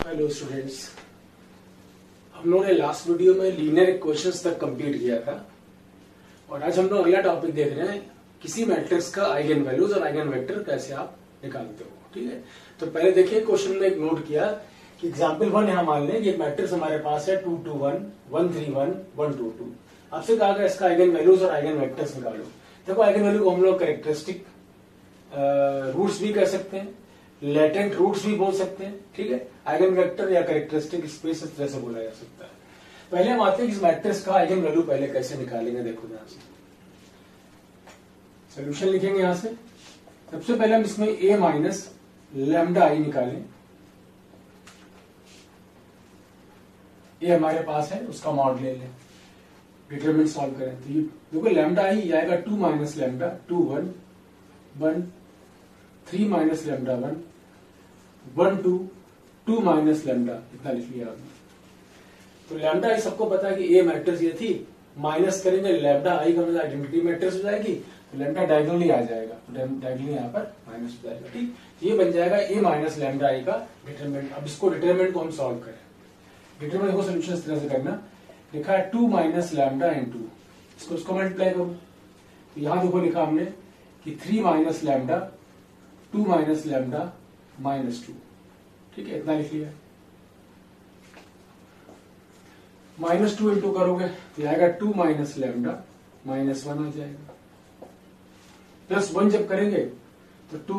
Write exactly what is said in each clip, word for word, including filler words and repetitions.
Hello students, हम लोगों ने लास्ट वीडियो में लीनियर इक्वेशंस तक कंप्लीट किया था और आज हम लोग अगला टॉपिक देख रहे हैं किसी मैट्रिक्स का आइगन वैल्यूज और आइगन वेक्टर कैसे आप निकालते हो। ठीक है, तो पहले देखिए क्वेश्चन में एक नोट किया कि एग्जाम्पल वन यहाँ मान लें कि एक मैट्रिक्स हमारे पास है two two one one three one one two two. आपसे कहा गया इसका आइगन वैल्यूज और आइगन वेक्टर्स निकालो। देखो आइगन वैल्यू को हम लोग कैरेक्टरिस्टिक रूट्स भी कह सकते हैं, लेटेंट रूट्स भी बोल सकते हैं। ठीक है, आइगन वेक्टर या कैरेक्टरिस्टिक स्पेस इस तरह से बोला जा सकता है। पहले हम आते हैं इस मैट्रिक्स का आइगन वैल्यू पहले कैसे निकालेंगे। देखो ध्यान से सोल्यूशन लिखेंगे। यहां से सबसे पहले हम इसमें a माइनस लैम्डा आई निकालें। ये हमारे पास है, उसका मॉड ले लें, डिटरमिनेंट सॉल्व करें तो ये देखो लैम्डा आई आएगा two minus lambda two one one three minus lambda one one two two minus lambda, इतना लिख लिया आपने। तो लैम्डा आई सबको पता है कि ए मैट्रिक्स ये थी, माइनस करेंगे लैम्डा आई का मतलब आइडेंटिटी मैट्रिक्स हो जाएगी, तो लैम्डा डायगोनली आ जाएगा, डायगोनली यहाँ पर माइनस हो जाएगा। ठीक, ये बन जाएगा ए माइनस लैम्डा आई का डिटरमिनेंट। अब इसको डिटरमिनेंट को हम सॉल्व करें। डिटरमिनेंट को सोल्यूशन इस तरह से करना, लिखा है two minus lambda into, इसको इसको मल्टीप्लाई करो तो यहां देखो लिखा हमने कि three minus lambda two minus lambda minus two. ठीक है, इतना लिख लिया। माइनस टू इंटू करोगे तो आएगा two minus lambda minus one आ जाएगा, प्लस वन जब करेंगे तो two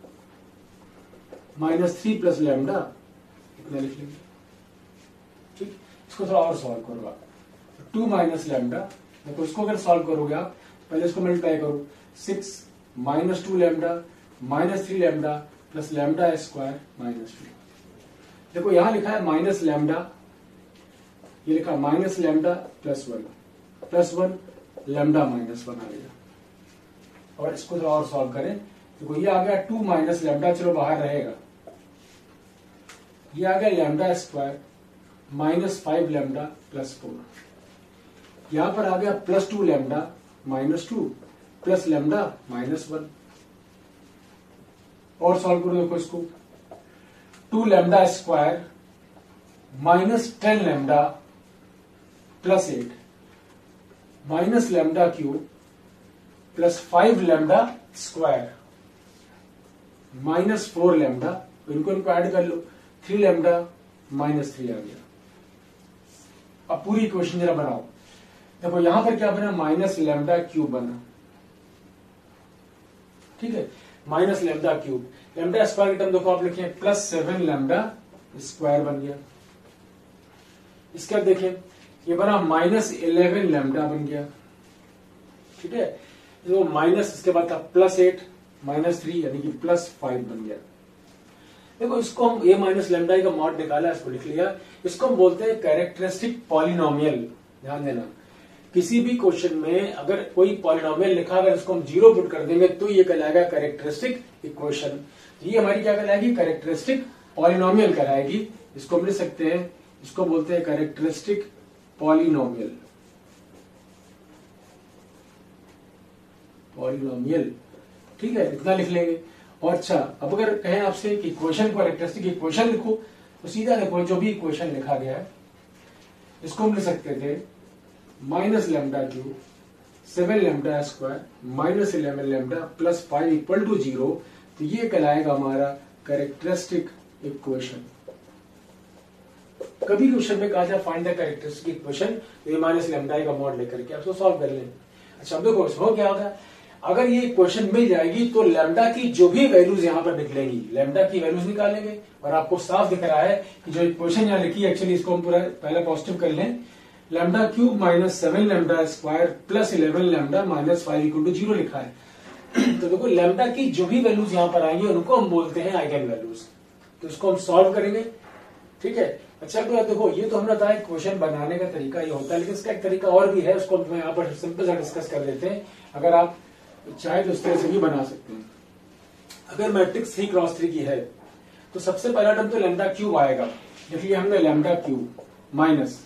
minus three plus lambda, इतना लिख लेंगे। ठीक, इसको थोड़ा और सॉल्व करो आप। टू माइनस लैम्डा, देखो इसको अगर सॉल्व करोगे आप पहले इसको मल्टीप्लाई करो, six minus two lambda minus three lambda plus lambda square minus two. देखो यहां लिखा है माइनस लैम्डा, ये लिखा minus lambda plus one plus one lambda minus one आ गया। और इसको थोड़ा और सॉल्व करें, देखो ये आ गया टू माइनस लैम्डा, चलो बाहर रहेगा, ये आ गया lambda square minus five lambda plus four. यहां पर आ गया plus two lambda minus two plus lambda minus one. और सॉल्व करो, देखो इसको two lambda square minus ten lambda plus eight minus lambda cube plus five lambda square minus four lambda, इनको इनको ऐड कर लो, थ्री लैम्डा माइनस थ्री आ गया। अब पूरी इक्वेशन जरा बनाओ। देखो यहां पर क्या बना, माइनस लैम्डा क्यूब बना। ठीक है, minus lambda cube, lambda square की टर्म देखो आप लिखे प्लस सेवन लैम्डा स्क्वायर बन गया। इसके बाद देखें ये बना माइनस इलेवन लैम्डा बन गया। ठीक है, तो माइनस इसके बाद था प्लस एट माइनस थ्री यानी कि प्लस फाइव बन गया। देखो इसको हम ए माइनस लैम्डा का मॉड निकाला, इसको लिख लिया। इसको हम बोलते हैं कैरेक्टरिस्टिक पॉलिनोमियल। ध्यान देना, किसी भी क्वेश्चन में अगर कोई पॉलिनोमियल लिखा, अगर इसको हम जीरो पुट कर देंगे तो ये कहलाएगा कैरेक्टरिस्टिक इक्वेशन। ये हमारी क्या कहलाएगी, कैरेक्टरिस्टिक पॉलिनोमियल कहलाएगी। इसको हम लिख सकते हैं, इसको बोलते हैं कैरेक्टरिस्टिक पॉलिनोमियल। पॉलिनोमियल, ठीक है, इतना लिख लेंगे। और अच्छा, अब अगर कहें आपसे कि इक्वेशन को कैरेक्टरिस्टिक इक्वेशन लिखो तो सीधा देखो जो भी इक्वेशन लिखा गया है इसको हम लिख सकते थे minus lambda cube seven lambda square minus eleven lambda plus five equal to zero. तो ये कहलाएगा हमारा कैरेक्टरिस्टिक इक्वेशन। कभी क्वेश्चन में कहा जाए फाइंड द कैरेक्टरिस्टिक इक्वेशन, तो ये माइनस लैम्डा का मॉड लेकर के आपको सॉल्व कर लें। अच्छा, अब देखो हो क्या होगा, अगर ये इक्वेशन मिल जाएगी तो लैम्डा की जो भी वैल्यूज यहां पर निकलेंगी, लैम्डा की वैल्यूज निकालेंगे। और आपको साफ दिख रहा है कि जो इक्वेशन यहां लिखी है, एक्चुअली इसको हम पूरा पहले पॉजिटिव कर लें, lambda cube minus seven lambda square plus eleven lambda minus five equal to zero लिखा है। तो देखो लैम्डा की जो भी वैल्यूज यहां पर आएंगी उनको हम बोलते हैं आइगन वैल्यूज। तो इसको हम सॉल्व करेंगे। ठीक है, अच्छा तो देखो ये तो हमने बताया क्वेश्चन बनाने का तरीका ये होता है, लेकिन इसका एक तरीका और भी है, उसको हम यहाँ पर सिंपल सा डिस्कस कर लेते हैं। अगर आप चाहे तो इस तरह से भी बना सकते हैं। अगर मैट्रिक्स थ्री क्रॉस थ्री की है तो सबसे पहला टर्म तो लैम्डा क्यूब आएगा, लिख लिया हमने lambda cube minus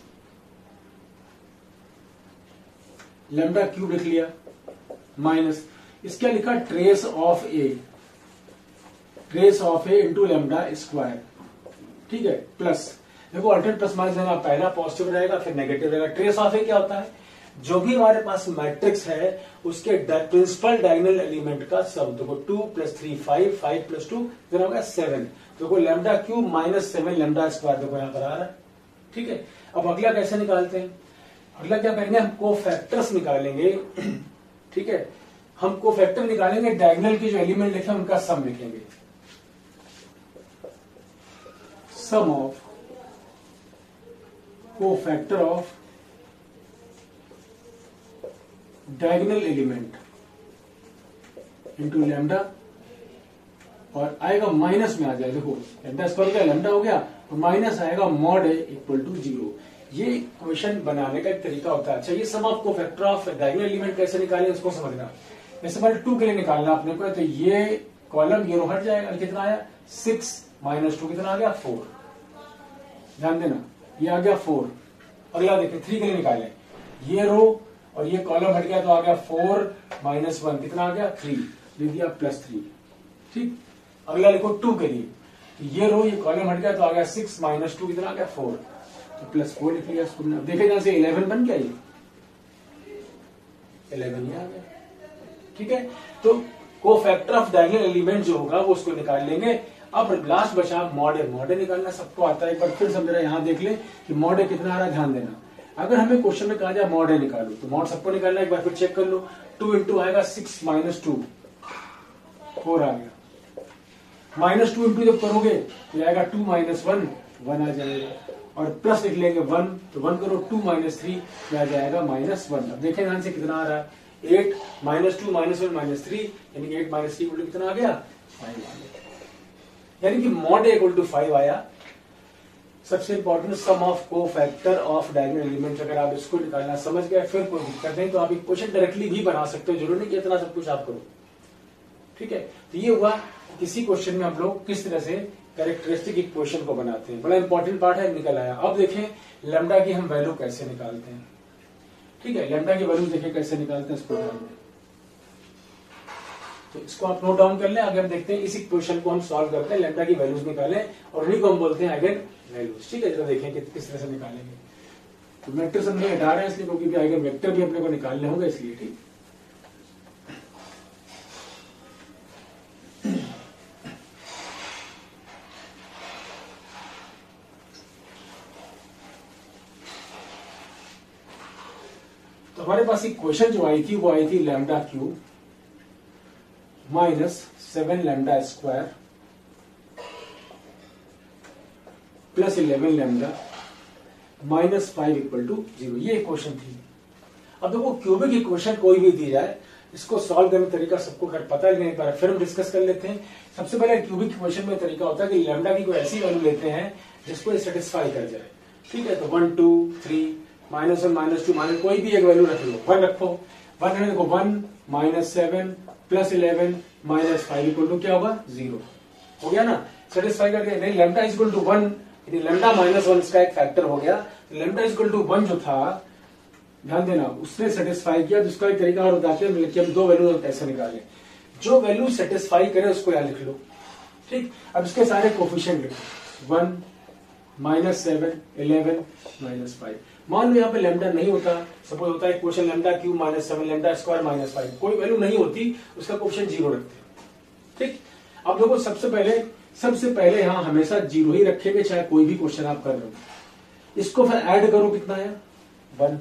lambda cube लिख लिया माइनस इसका लिखा trace of A, trace of A into lambda square. ठीक है, प्लस देखो अल्टरनेट प्लस माइनस देना, पहला पॉजिटिव रहेगा फिर नेगेटिव रहेगा। ट्रेस ऑफ है क्या होता है, जो भी हमारे पास मैट्रिक्स है उसके प्रिंसिपल डायगोनल एलिमेंट का सम। देखो two plus three five, five plus two कितना होगा सेवन। देखो lambda cube minus seven lambda square देखो यहां पर आ रहा है। ठीक है, अब अगला कैसे निकालते हैं, अगला क्या करेंगे, हम कोफैक्टर्स निकालेंगे। ठीक है, हम कोफैक्टर निकालेंगे, डायगोनल के जो एलिमेंट लिखे उनका सम लिखेंगे। Sum of cofactor of diagonal element into lambda, और आएगा माइनस में आ जाए। देखो लैम्डा स्क्वायर क्या लैम्डा हो गया, तो माइनस आएगा mod A equal to zero. ये इक्वेशन बनाने का एक तरीका होता है। अच्छा, ये sum of cofactor of diagonal element कैसे निकालें इसको समझना। जैसे पहले टू के लिए निकालना अपने को, तो ये कॉलम ये रो हट जाएगा, कितना आया सिक्स माइनस टू कितना आ गया फोर। ध्यान देना ये आ गया फोर। अगला देखिए थ्री के लिए निकालें, ये रो और ये कॉलम हट गया तो आ गया फोर माइनस वन कितना आ गया थ्री, लिख दिया प्लस थ्री। ठीक, अगला लिखो टू के लिए, तो ये रो ये कॉलम हट गया तो आ गया सिक्स माइनस टू कितना आ गया फोर, तो प्लस फोर लिख लिया इसको। देखे जहां से इलेवन बन गया, ये इलेवन ही आ गया। ठीक है, तो कोफैक्टर ऑफ डायगोनल एलिमेंट जो होगा वो उसको निकाल लेंगे। अब लास्ट बचा मॉड ए। मॉड ए निकालना सबको आता है, एक बार फिर समझ रहा है, यहां देख ले कि मॉड ए कितना आ रहा है, ध्यान देना। अगर हमें क्वेश्चन में कहा जाए मॉड ए निकालो, तो मॉड सबको निकालना, एक बार फिर चेक कर लो। टू इंटू आएगा सिक्स माइनस टू फोर आ गया, माइनस टू इंटू जब करोगे तो आएगा टू माइनस वन वन आ जाएगा, और प्लस लिख लेंगे वन, तो वन करो टू माइनस थ्री आ जाएगा माइनस वन। अब देखें ध्यान से कितना आ रहा है, eight minus two minus one minus three, यानी eight minus three equal to कितना आ गया फाइव आ गया, यानी कि mod A equal to five आया। सबसे important sum of cofactor of diagonal element, अगर आप इसको निकालना समझ गए फिर कोई दिक्कत नहीं, तो आप एक क्वेश्चन डायरेक्टली भी बना सकते हो, जरूरी नहीं कि इतना सब कुछ आप करो। ठीक है, तो ये हुआ किसी क्वेश्चन में हम लोग किस तरह से कैरेक्टरिस्टिक इक्वेशन को बनाते हैं, बड़ा इंपॉर्टेंट पार्ट है, निकल आया। अब देखें लैम्डा की हम वैल्यू कैसे निकालते हैं। ठीक है, लैम्डा की वैल्यू देखें कैसे निकालते हैं इसको ध्यान दें, तो इसको आप नोट डाउन कर लें। आगे हम देखते हैं इस इक्वेशन को हम सॉल्व करते हैं, लैम्डा की वैल्यूज निकालें और उन्हीं को हम बोलते हैं आइगन वैल्यूज। ठीक है, जरा देखें कि किस तरह से निकालेंगे। तो मैट्रिक्स हम लोग हटा रहे हैं इसलिए क्योंकि आइगन वेक्टर भी अपने को निकालने होंगे इसलिए। ठीक, तो हमारे पास इक्वेशन जो आई थी वो आई थी lambda cube minus seven lambda square plus eleven lambda minus five equal to zero, ये इक्वेशन थी। अब देखो क्यूबिक इक्वेशन कोई भी दी जाए, इसको सॉल्व करने का तरीका सबको खैर पता है, लेकिन एक बार फिर हम डिस्कस कर लेते हैं। सबसे पहले क्यूबिक इक्वेशन में तरीका होता है कि लैम्डा की कोई ऐसी वैल्यू लेते हैं जिसको सेटिस्फाई कर जाए। ठीक है, तो one two three minus one minus two minus कोई भी एक वैल्यू रख लो, वन रखो, वन है देखो one minus seven plus eleven minus five equal to क्या होगा जीरो, हो गया ना, सेटिस्फाई कर दिया। नहीं, lambda is equal to one, lambda minus one इसका एक फैक्टर हो गया, lambda is equal to one जो था, ध्यान देना, उसने सेटिस्फाई किया। जिसका एक तरीका और बताते हैं कि हम दो वैल्यू कैसे निकालें, जो वैल्यू सेटिस्फाई करे उसको यहां लिख लो। ठीक, अब इसके सारे कोफिशिएंट लिखो, one minus seven eleven minus five. मान लो यहाँ पे लैम्डा नहीं होता, सपोज होता है question lambda cube minus seven lambda square minus five, कोई वैल्यू नहीं होती, उसका क्वेश्चन जीरो रखते हैं। ठीक, अब देखो सबसे पहले सबसे पहले यहां हमेशा जीरो ही रखेंगे, चाहे कोई भी क्वेश्चन आप कर रहे हो। इसको फिर ऐड करो, कितना है वन,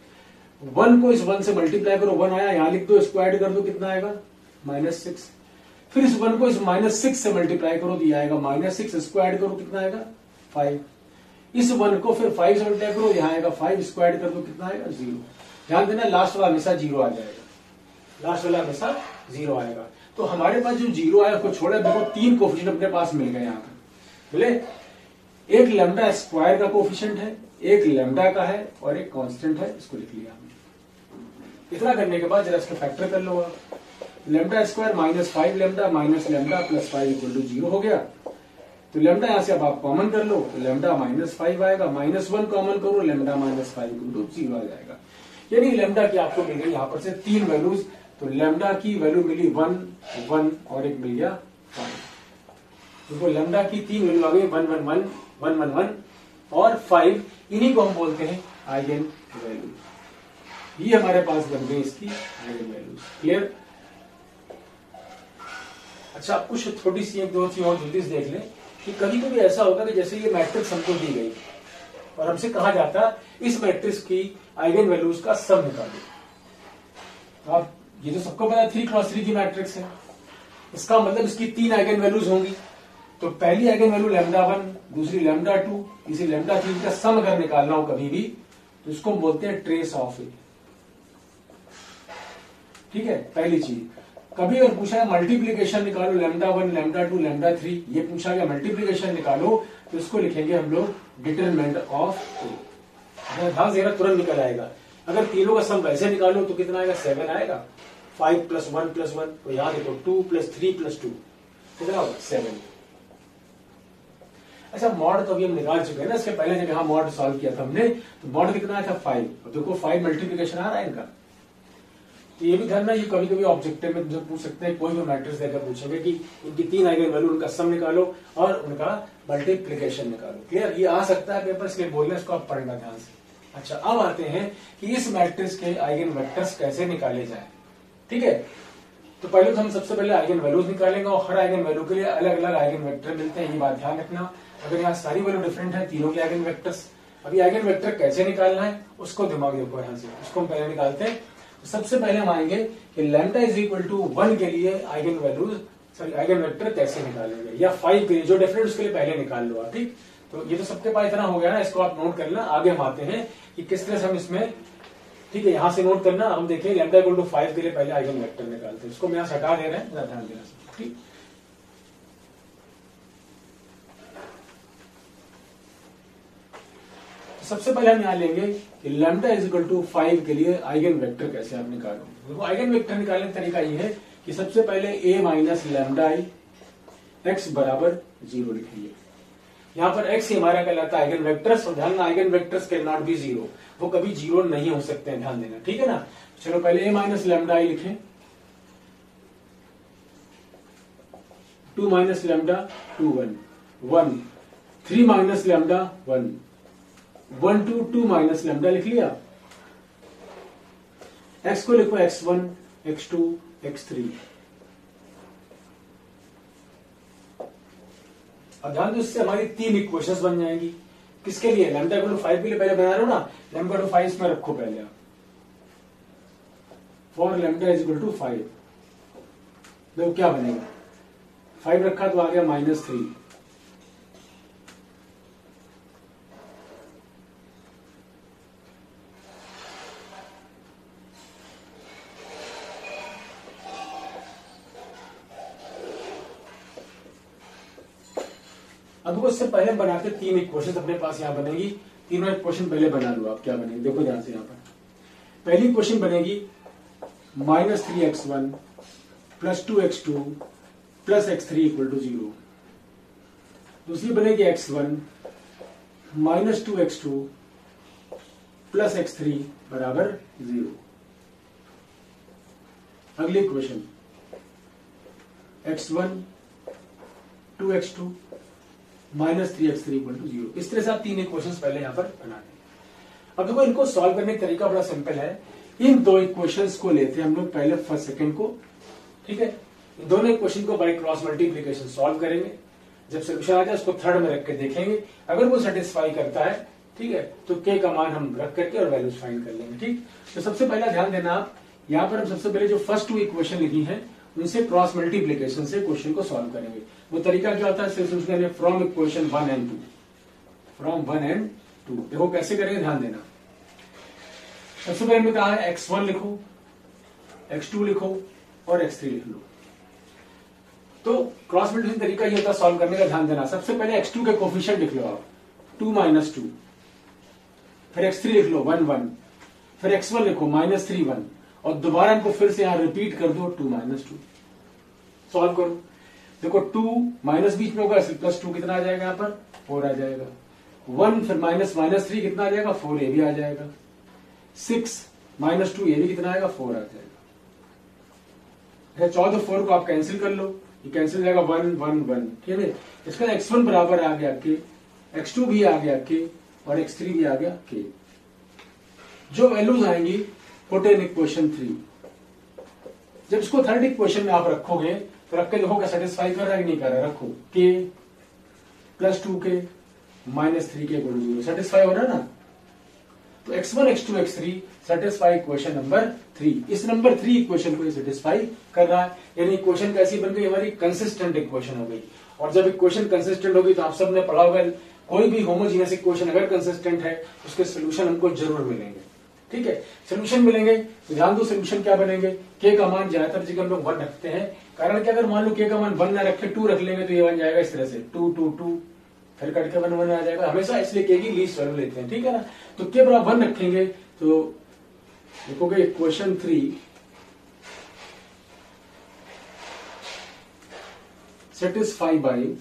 वन को इस वन से मल्टीप्लाई करो, वन आया, यहां लिख दो, इसको ऐड कर दो, कितना आएगा माइनस सिक्स। फिर इस वन को इस माइनस सिक्स से मल्टीप्लाई करो, दिया आएगा माइनस सिक्स, इसको ऐड करो, कितना आएगा फाइव। इस वन को फिर फाइव से मल्टीप्लाई करो, यहां आएगा फाइव, इसको ऐड कर दो, कितना आएगा जीरो। ध्यान देना लास्ट वाला हमेशा जीरो आ जाएगा, लास्ट वाला हमेशा जीरो आएगा। तो हमारे पास जो जीरो आया उसको छोड़े, देखो तीन कोफिशिएंट अपने पास मिल गए यहाँ पर, बोले एक लैम्डा स्क्वायर का कोफिशिएंट है, एक लैम्डा का है और एक कांस्टेंट है, इसको लिख लिया हमने। इतना करने के बाद जरा इसका फैक्टर कर लो, lambda square minus five lambda minus lambda plus five equal to zero हो गया। तो लैम्डा यहां से अब आप कॉमन कर लो, तो लैम्डा माइनस फाइव आएगा, माइनस वन कॉमन करो, lambda minus five equal to zero आ जाएगा। यानी लैम्डा की आपको मिल गई यहाँ पर से तीन वैल्यूज, तो लैम्डा की वैल्यू मिली वन वन और एक मिल गया फाइव। देखो लैम्डा की तीन वैल्यू आ गई, one one one one one one और फाइव, इन्हीं को हम बोलते हैं आइगन वैल्यू। ये हमारे पास बन गई इसकी आइगन वैल्यूज। क्लियर? अच्छा, आप कुछ थोड़ी सी एक दो चीज और जल्दी से देख लें कि कभी कभी ऐसा होगा कि जैसे ये मैट्रिक्स हमको दी गई और हमसे कहा जाता इस मैट्रिक्स की आइगन वैल्यूज का सम निकालो। अब ये तो सबको पता थ्री क्रॉस थ्री की मैट्रिक्स है, इसका मतलब इसकी तीन आइगन वैल्यूज होंगी। तो पहली आइगन वैल्यू लैम्डा वन, दूसरी लैम्डा टू, तीसरी लैम्डा थ्री का सम अगर निकालना हो कभी भी तो इसको हम बोलते हैं ट्रेस ऑफ ए। ठीक है, पहली चीज। कभी अगर पूछा है मल्टीप्लीकेशन निकालो, lambda one, lambda two, lambda three, ये पूछा गया मल्टीप्लीकेशन निकालो, तो इसको लिखेंगे हम लोग डिटरमिनेंट ऑफ ए। ध्यान से तुरंत निकल आएगा। अगर तीनों का सम वैसे निकालो तो कितना आएगा? सेवन आएगा। Five plus one plus one, तो यहां देखो two plus three plus two कितना होगा? सेवन। अच्छा, मॉड तो अभी हम निकाल चुके हैं ना, इसके पहले जब यहां मॉड सॉल्व किया था हमने, तो मॉड कितना आया था? फाइव। अब देखो फाइव मल्टीप्लीकेशन आ रहा है इनका। तो ये भी ध्यान ना, ये कभी कभी ऑब्जेक्टिव में जो पूछ सकते हैं, कोई भी मैट्रिक्स देकर पूछेंगे कि इनकी तीन आइगन वैल्यू, उनका सम निकालो और उनका मल्टीप्लीकेशन निकालो। क्लियर? ये आ सकता है पेपर, इसलिए बोल रहे हैं, इसको आप पढ़ना ध्यान से। अच्छा, अब आते हैं कि इस मैट्रिक्स के आइगन वेक्टर्स कैसे निकाले जाए। ठीक है, तो पहले तो हम सबसे पहले आइगन वैल्यूज निकालेंगे और हर आइगन वैल्यू के लिए अलग अलग आइगन वेक्टर मिलते हैं, ये बात ध्यान रखना। अगर यहाँ सारी वैल्यू डिफरेंट है, तीनों के आइगन वेक्टर्स, अभी आइगन वेक्टर कैसे निकालना है उसको दिमाग देखो यहाँ से, उसको हम पहले निकालते हैं। तो सबसे पहले हम आएंगे कि lambda is equal to one के लिए eigen values sorry eigen vector कैसे निकालेंगे, या फाइव के लिए जो डिफरेंट उसके लिए पहले निकाल लो आप। ठीक, तो ये तो सबके पास इतना हो गया ना, इसको आप नोट कर लेना। आगे हम आते हैं कि किस तरह से हम इसमें, ठीक है, यहां से नोट करना। हम देखें लैम्डा इक्वल टू फाइव के लिए पहले आइगन वेक्टर निकालते हैं, इसको मैं यहां से हटा दे रहे हैं, ध्यान देना। ठीक, सबसे पहले हम यहां लेंगे कि lambda is equal to five के लिए आइगन वेक्टर कैसे आप निकालो। देखो आइगन वेक्टर निकालने का तरीका ये है कि सबसे पहले A minus lambda I x बराबर जीरो लिखेंगे। यहां पर एक्स ही हमारा कहलाता है आइगन वेक्टर्स, और ध्यान, eigen vectors can not be zero, वो कभी जीरो नहीं हो सकते हैं, ध्यान देना। ठीक है ना, चलो पहले ए माइनस लैम्डा आई लिखें, two minus lambda two one, one, three minus lambda one, one two two minus lambda लिख लिया। एक्स को लिखो x one, x two, x three. अब ध्यान दो, इससे हमारी तीन इक्वेशंस बन जाएंगी। किसके लिए? लैम्डा इक्वल टू फाइव के लिए पहले बना रहे हो ना, लैम्डा टू फाइव इसमें रखो पहले आप। For lambda is equal to five, देखो क्या बनेगा, फाइव रखा तो आ गया माइनस थ्री, अब इससे पहले हम बनाते तीन इक्वेशन अपने पास यहां बनेगी। तीनों इक्वेशन पहले बना लो आप, क्या बनेगी देखो ध्यान से। यहां पर पहली इक्वेशन बनेगी minus three x one plus two x two plus x three equal to zero. दूसरी बनेगी x one minus two x two plus x three बराबर जीरो। अगली equation x one two x two minus three x three equal to zero. इस तरह से आप तीन equations पहले यहां पर बना दें। अब देखो इनको सॉल्व करने का तरीका बड़ा सिंपल है। इन दो इक्वेशंस को लेते हैं हम लोग पहले फर्स्ट सेकंड को, ठीक है। इन दोनों इक्वेशन को बाय क्रॉस मल्टीप्लीकेशन सॉल्व करेंगे। जब सोल्यूशन आ जाए उसको थर्ड में रख के देखेंगे, अगर वो सेटिस्फाई करता है, ठीक है, तो के का मान हम रख करके और वैल्यूज फाइंड कर लेंगे। ठीक, तो सबसे पहला ध्यान देना आप, यहां पर हम सबसे पहले जो फर्स्ट टू इक्वेशन लिखी है उनसे क्रॉस मल्टीप्लीकेशन से क्वेश्चन को सॉल्व करेंगे। वो तरीका क्या होता है, from equation one and two, from one and two. देखो कैसे करेंगे, ध्यान देना। सबसे पहले में कहा है एक्स वन लिखो, एक्स टू लिखो और एक्स थ्री लिख लो। तो क्रॉस मल्टीप्लिकेशन तरीका ये होता है सॉल्व करने का, ध्यान देना। सबसे पहले एक्स टू के कोफिशिएंट लिख लो आप, टू माइनस टू, फिर एक्स थ्री लिख लो वन वन, फिर एक्स वन लिखो माइनस थ्री वन, और दोबारा इनको फिर से यहां रिपीट कर दो टू माइनस टू। सॉल्व करो, देखो टू माइनस बीच में होगा प्लस टू कितना आ जाएगा, यहाँ पर फोर आ जाएगा। वन फिर माइनस माइनस थ्री कितना आ जाएगा, फोर, ये भी आ जाएगा। सिक्स माइनस टू, ये भी कितना आएगा, फोर आ जाएगा। चौदह फोर को आप कैंसिल कर लो, ये कैंसिल हो जाएगा वन वन वन, ठीक है। इसका एक्स वन बराबर आ गया आपके एक्स टू भी आ गया के और एक्स थ्री भी आ गया के। जो वैल्यूज आएंगी पुट इन इक्वेशन थ्री। जब इसको थर्ड इक्वेशन में आप रखोगे तो रख के देखोगे सेटिस्फाई कर रहा है कि नहीं कर रहा है। रखो के प्लस टू के माइनस थ्री के इक्वल टू जीरो, सेटिस्फाई हो रहा है ना। तो x one x two x three satisfy equation number three. इस नंबर थ्री इक्वेशन को सेटिस्फाई कर रहा है, यानी इक्वेशन कैसी बन गई हमारी, कंसिस्टेंट इक्वेशन हो गई। और जब इक्वेशन कंसिस्टेंट होगी तो आप सबने पढ़ा होगा कोई भी होमोजीनियस इक्वेशन अगर कंसिस्टेंट है उसके सोल्यूशन हमको जरूर मिलेंगे। ठीक है, सोल्यूशन मिलेंगे तो ध्यान दो सोल्यूशन क्या बनेंगे। के का मान ज्यादातर जगह हम लोग वन रखते हैं, कारण कि अगर मान लो के का मान वन ना रखे टू रख लेंगे तो ये बन जाएगा इस तरह से टू टू टू, फिर कट के वन वन आ जाएगा हमेशा, इसलिए के की लीस्ट वैल्यू लेते हैं। ठीक है ना, तो के बराबर वन रखेंगे तो देखोगे equation three satisfy by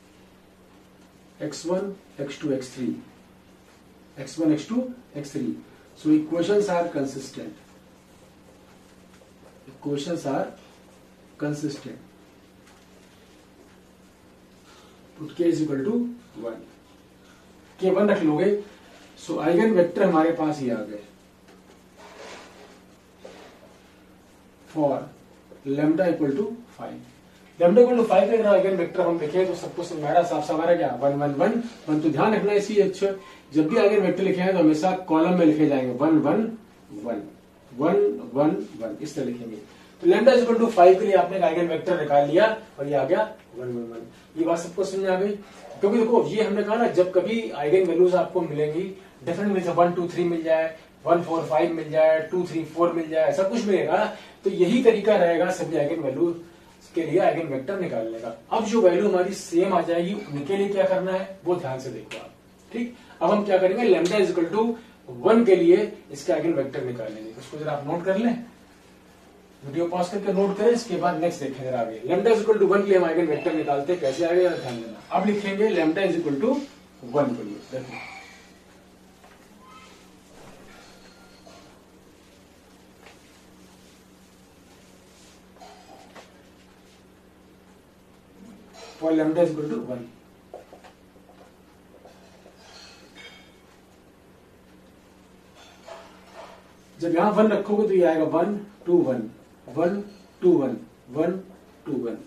x one x two x three, x one x two x three. So equations are consistent. Equations are consistent. Put k is equal to one. k one रख लोगे, so eigen vector हमारे पास ही आ गए। For lambda equal to five, lambda equal to five का eigen vector हम लिखे तो सबको हमारा साफ सवारा क्या वन वन वन वन। तो ध्यान रखना इसी अच्छा जब भी आइगन वेक्टर लिखे हैं तो हमेशा कॉलम में लिखे जाएंगे one one one one one one, इस तरह लिखेंगे। तो lambda is equal to five के लिए आपने आइगन वेक्टर निकाल लिया और ये आ गया वन वन वन। ये बात सबको समझ आ गई, क्योंकि देखो ये हमने कहा ना जब कभी आइगन वैल्यूज आपको मिलेंगी डिफरेंट मिल जाए, वन टू थ्री मिल जाए, वन फोर फाइव मिल जाए, टू थ्री फोर मिल जाए, ऐसा कुछ मिलेगा तो यही तरीका रहेगा सभी आइगन वैल्यू के लिए आइगन वेक्टर निकालने का। अब जो वैल्यू हमारी सेम आ जाएगी उनके लिए क्या करना है वो ध्यान से देखो आप। ठीक, अब हम क्या करेंगे lambda is equal to one के लिए इसके आइगन वेक्टर निकालेंगे। उसको जरा आप नोट कर लें, वीडियो पॉज करके नोट करें, इसके बाद नेक्स्ट देखें जरा आगे। Lambda is equal to one के लिए हम आइगन वेक्टर निकालते हैं, कैसे आएगा ध्यान देना। अब लिखेंगे lambda is equal to one के लिए, देखो for lambda is equal to one. जब यहां वन रखोगे तो ये आएगा one two one one two one one two one.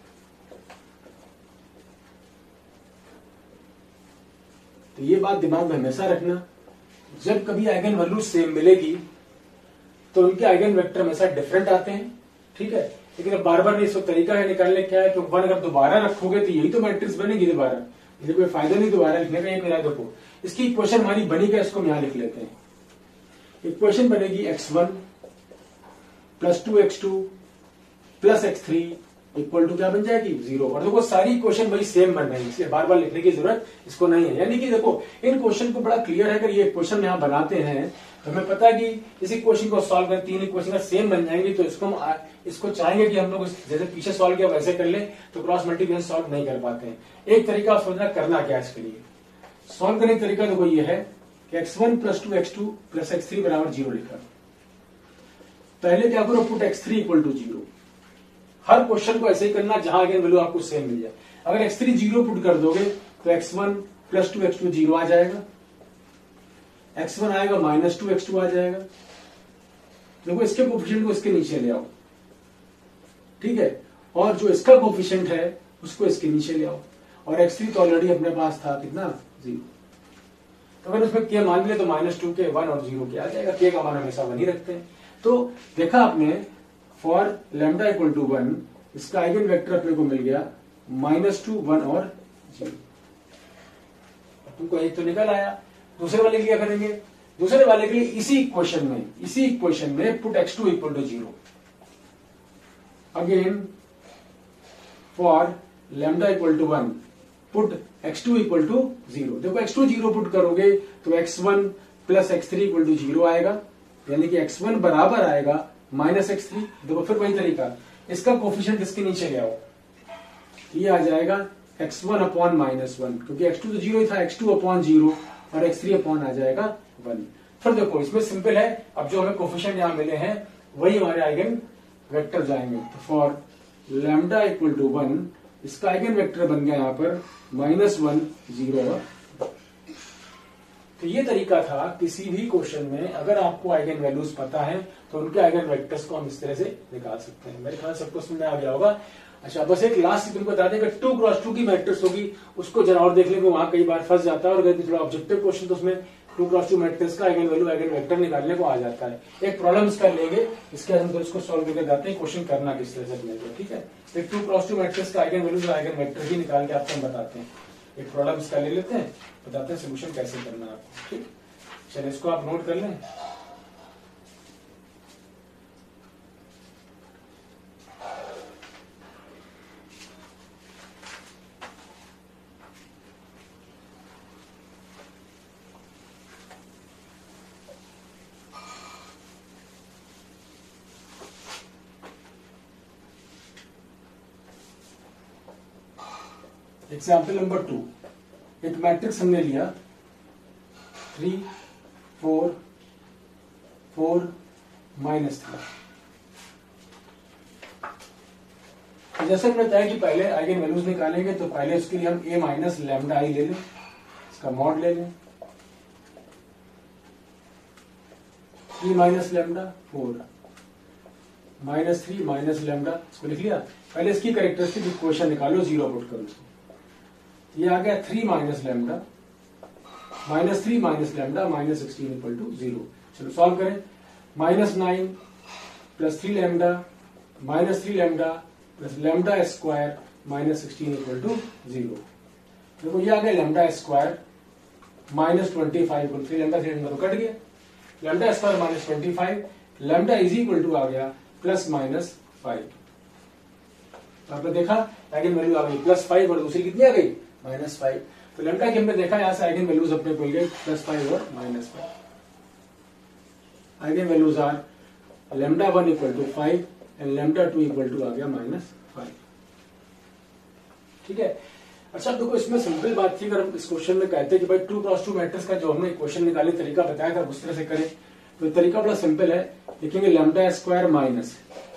तो ये बात दिमाग में हमेशा रखना, जब कभी आइगन वैल्यू सेम मिलेगी तो उनके आइगन वेक्टर हमेशा डिफरेंट आते हैं। ठीक है, लेकिन अब बार बार नहीं, इसको तरीका है निकालने क्या है कि वन अगर दोबारा रखोगे तो यही तो मैट्रिक्स बनेगी दोबारा, इसलिए कोई फायदा नहीं दोबारा लिखने का। एक मेरा देखो इसकी इक्वेशन हमारी बनी क्या, इसको हम यहां लिख लेते हैं। इक्वेशन बनेगी x one plus two x two plus x three equal to क्या बन जाएगी जीरो। और देखो सारी इक्वेशन वही सेम बन रही है, इसलिए बार बार लिखने की जरूरत इसको नहीं है। यानी कि देखो इन क्वेश्चन को बड़ा क्लियर है, अगर ये इक्वेशन यहां बनाते हैं तो हमें पता है कि इस इक्वेशन को सॉल्व कर तीन इक्वेशन सेम बन जाएंगी, तो इसको हम इसको चाहेंगे कि हम लोग जैसे पीछे सॉल्व किया वैसे कर ले, तो क्रॉस मल्टीप्लिकेशन सॉल्व नहीं कर पाते हैं। एक तरीका सोचना करना क्या है इसके लिए, सॉल्व करने का तरीका देखो ये है कि x one plus two x two plus x three बराबर जीरो लिखा। पहले क्या करो put x three equal to zero. हर क्वेश्चन को ऐसे ही करना जहां आइगन वैल्यू आपको सेम मिल जाए। अगर एक्स थ्री जीरो पुट कर दोगे तो x one plus two x two zero आ जाएगा, एक्स वन आएगा माइनस टू एक्स टू आ जाएगा। देखो इसके कोफिशिएंट को इसके नीचे ले आओ, ठीक है, और जो इसका कोफिशिएंट है उसको इसके नीचे ले आओ। और एक्स थ्री तो ऑलरेडी अपने पास था कितना जीरो, तो अगर उसमें के मान ले तो माइनस टू के वन और जीरो के आ जाएगा। के का मान हमेशा वन ही रखते हैं। तो देखा आपने for lambda equal to one इसका आइगन वेक्टर अपने को मिल गया माइनस टू वन और जीरो। तुमको एक तो निकल आया। दूसरे वाले के लिए क्या करेंगे, दूसरे वाले के लिए इसी इक्वेशन में इसी इक्वेशन में put x two equal to zero. Again for lambda equal to one put x two equal to zero. देखो एक्स टू जीरो पुट करोगे तो x one plus x three equal to zero आएगा, यानी कि x one बराबर आएगा minus x three. देखो फिर वही तरीका, इसका कोफिशिएंट इसके नीचे ले आओ, ये आ जाएगा x one upon minus one, क्योंकि एक्स टू तो जीरो ही था, एक्स टू अपॉन जीरो और एक्स थ्री अपॉन आ जाएगा वन। फिर देखो इसमें सिंपल है, अब जो हमें कोफिशिएंट यहां मिले हैं वही हमारे आइगन वेक्टर जाएंगे। तो for lambda equal to one इसका आइगन वेक्टर बन गया यहां पर माइनस वन जीरो और तो ये तरीका था किसी भी क्वेश्चन में अगर आपको आइगन वैल्यूज पता है तो उनके आइगन वेक्टर्स को हम इस तरह से निकाल सकते हैं। मेरे ख्याल सबको समझ में आ गया होगा। अच्छा, बस एक लास्ट चीज बता दें कि टू क्रॉस टू की मैट्रिक्स होगी, उसको जरा और देख लेंगे, वहां कई बार फंस जाता है। और अगर थोड़ा ऑब्जेक्टिव क्वेश्चन तो उसमें टू क्रॉस टू मैट्रिक्स का आइगन वैल्यू आइगन वेक्टर निकालने को आ जाता है। एक प्रॉब्लम इसका लेंगे, इसके बाद हम तो इसको सॉल्व करके जाते हैं क्वेश्चन करना किस तरह से मिलेगा। ठीक है, एक टू क्रॉस टू मैट्रिक्स का आइगन वैल्यू आइगन वेक्टर ही निकाल के आपको हम बताते हैं। एक प्रॉब्लम इसका ले लेते हैं, बताते हैं सोल्यूशन कैसे करना है आपको। ठीक, चलिए इसको आप नोट कर लें। एग्जाम्पल नंबर टू, एक मैट्रिक्स हमने लिया three four four minus three. जैसे हमने बताया कि पहले आइगन वैल्यूज निकालेंगे तो पहले उसके लिए हम ए माइनस लैम्डा आई ले लें, इसका मॉड ले लें। Three minus lambda four minus three minus lambda, इसको लिख लिया। पहले इसकी कैरेक्टरिस्टिक इक्वेशन निकालो, जीरो पुट करो इसको। ये आ गया three minus lambda minus three minus lambda minus sixteen equal to zero. चलो सॉल्व करें। Minus nine plus three lambda minus three lambda plus lambda square minus sixteen equal to zero. देखो ये आ गया lambda square minus twenty five equal three lambda three lambda तो cut गया, lambda square minus twenty five, lambda is equal to आ गया plus minus five. तो आपने देखा आइगन वैल्यू आ गई प्लस फाइव और दूसरी कितनी आ गई माइनस फाइव। तो लैम्डा की हमने देखा यहां से आइगन वैल्यूज अपने खुल गए प्लस फाइव और minus five. Eigen values are lambda one equal to five and lambda two equal to आ गया माइनस फाइव। ठीक है। अच्छा देखो इसमें सिंपल बात थी, अगर हम इस क्वेश्चन में कहते हैं कि भाई टू क्रॉस टू मैट्रिक्स का जो हमने क्वेश्चन निकाले तरीका बताया था उस तरह से करें, तो तरीका बड़ा सिंपल है। लिखेंगे lambda square minus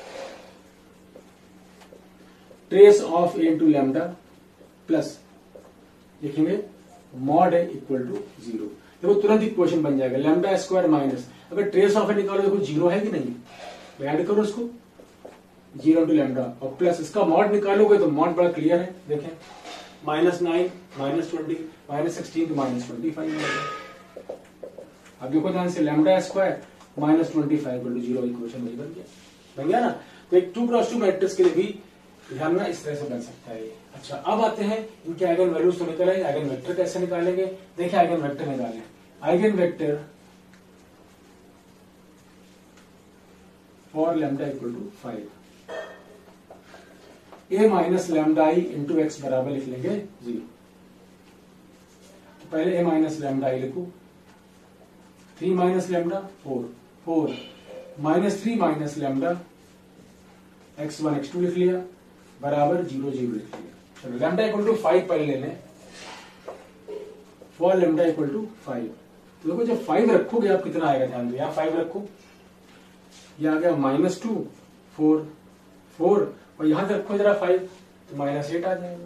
trace of A into lambda plus लिखेंगे mod A equal to zero. देखो तुरंत इक्वेशन बन जाएगा लैम्डा स्क्वायर माइनस, अगर ट्रेस ऑफ ए निकालो देखो जीरो है कि नहीं, ऐड करो इसको जीरो इंटू लैम्डा और प्लस इसका मॉड निकालोगे तो मॉड बड़ा क्लियर है। देखें minus nine minus twenty minus sixteen to minus twenty five. अब देखो ध्यान से lambda square minus twenty five to zero equation वही बन गया बन गया ना। तो एक टू क्रॉस टू मैट्रिक्स के लिए भी ध्यान में इस तरह से बन सकता है। अच्छा अब आते हैं इनके आइगन वैल्यूज तो निकल आए, आइगन वेक्टर कैसे निकालेंगे। देखिए आइगन वेक्टर निकालें, eigen vector for lambda equal to five, A minus lambda I into x बराबर लिख लेंगे जीरो। तो पहले ए माइनस लैम्डा आई लिखू, three minus lambda four four minus three minus lambda x one x two लिख लिया बराबर zero zero लिख लिया। चलो लैम्डा इक्वल टू फाइव पहले ले लें, for lambda equal to five. तो देखो जब फाइव रखोगे आप कितना आएगा, ध्यान दो यहां फाइव रखो, ये आ गया माइनस टू फोर फोर और यहां से रखो जरा फाइव तो माइनस एट आ जाएगा।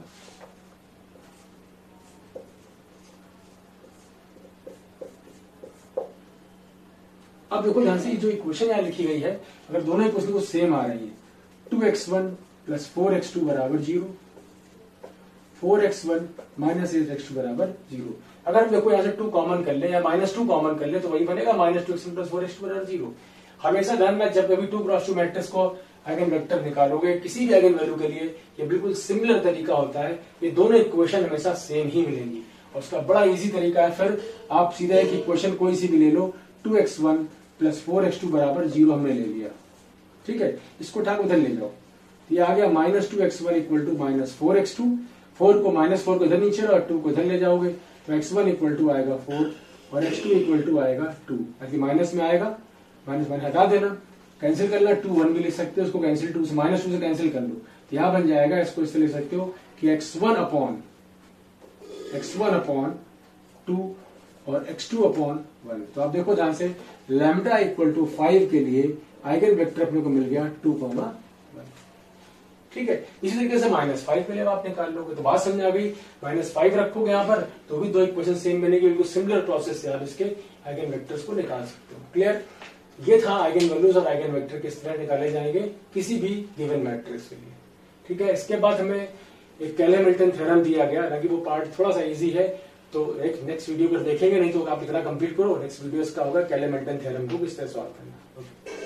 अब देखो यहां से जो इक्वेशन यहां लिखी गई है, अगर दोनों इक्वेशन को सेम आ रही है, two x one plus four x two बराबर zero, four x one minus eight x two बराबर जीरो। अगर हम देखो यहां से टू कॉमन कर ले या माइनस टू कॉमन कर ले तो वही बनेगा minus two x one plus four x two बराबर जीरो। हमेशा ध्यान में जब कभी टू क्रॉस टू मैट्रिक्स को आइगन वेक्टर निकालोगे किसी भी आइगन वैल्यू के लिए, ये बिल्कुल सिमिलर तरीका होता है। ये दोनों इक्वेशन हमेशा सेम ही मिलेंगी और उसका बड़ा इजी तरीका है, फिर आप सीधा एक इक्वेशन कोई सी भी ले लो, two x one plus four x two बराबर जीरो हमने ले लिया, ठीक है, इसको उठा उधर ले जाओ, ये आ गया minus two x one equal to minus four x two, four को माइनस फोर को इधर नीचे और टू को इधर ले जाओगे तो एक्स वन इक्वल टू आएगा फोर और एक्स टू इक्वल टू आएगा टू, ताकि माइनस में आएगा माइनस माइनस हटा देना, कैंसिल कर लो, टू वन भी लिख सकते हो, उसको कैंसिल टू से माइनस टू से कैंसिल कर लो, तो यहां बन जाएगा, इसको इससे लिख सकते हो कि x one upon x one upon two और एक्स टू अपॉन वन। तो आप देखो ध्यान से लैम्डा इक्वल टू फाइव के लिए आइगन वेक्टर अपने को मिल गया टू कॉमा वन। ठीक है। इसी तरीके से माइनस फाइव के लिए आप निकाल लोगे। तो बात समझ आ गई। माइनस फाइव रखोगे यहाँ पर तो भी दो इक्वेशन सेम बनेगी, बिल्कुल सिमिलर प्रोसेस से आप इसके आइगन वेक्टर्स को निकाल सकते हो। क्लियर। ये था आइगन वैल्यूज और आइगन वेक्टर किस तरह निकाले जाएंगे किसी भी गिवन मैट्रिक्स के लिए। ठीक है। इसके बाद हमें एक केले-मिल्टन थ्योरम दिया गया, हालांकि वो पार्ट थोड़ा सा इजी है, तो एक नेक्स्ट वीडियो पर देखेंगे, नहीं तो आप इतना कंप्लीट करो। नेक्स्ट वीडियो इसका होगा केले-मिल्टन थ्योरम को किस तरह सॉल्व करना।